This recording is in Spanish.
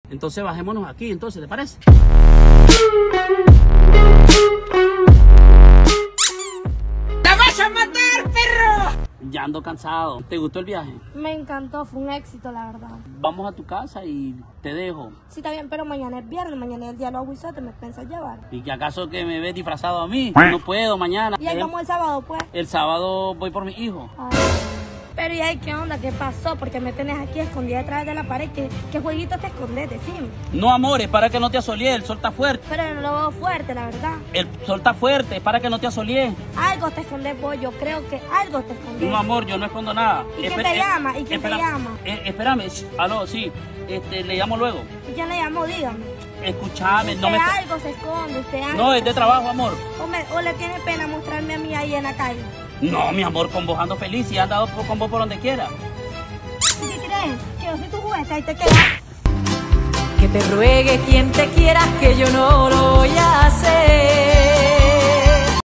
Entonces bajémonos aquí, entonces, ¿te parece? ¡La vas a matar, perro! Ya ando cansado. ¿Te gustó el viaje? Me encantó, fue un éxito, la verdad. Vamos a tu casa y te dejo. Sí, está bien, pero mañana es viernes, mañana es el día de los aguizotes, ¿me piensas llevar? ¿Y que acaso que me ves disfrazado a mí? No puedo mañana. Y ahí vamos el sábado, pues. El sábado voy por mi hijo. Ay. Pero ¿y ahí qué onda? ¿Qué pasó? Porque me tenés aquí escondida detrás de la pared. ¿Qué jueguito te escondes? Decime. No, amor, es para que no te asolie. El sol está fuerte. Pero yo no lo veo fuerte, la verdad. El sol está fuerte, es para que no te asolie. Algo te escondes vos, yo creo que algo te escondes. No, amor, yo no escondo nada. ¿Y quién te llama? ¿Y quién te llama? Espérame, aló, sí. Le llamo luego. ¿Y quién le llamó? Dígame. Escúchame, no Usted me... algo se esconde, usted algo. No, es de trabajo, amor. O le tiene pena mostrarme a mí ahí en la calle. No, mi amor, con vos ando feliz y he andado con vos por donde quiera. ¿Qué crees? Que yo soy tu juguete, ahí te quedas. Que te ruegue quien te quiera, que yo no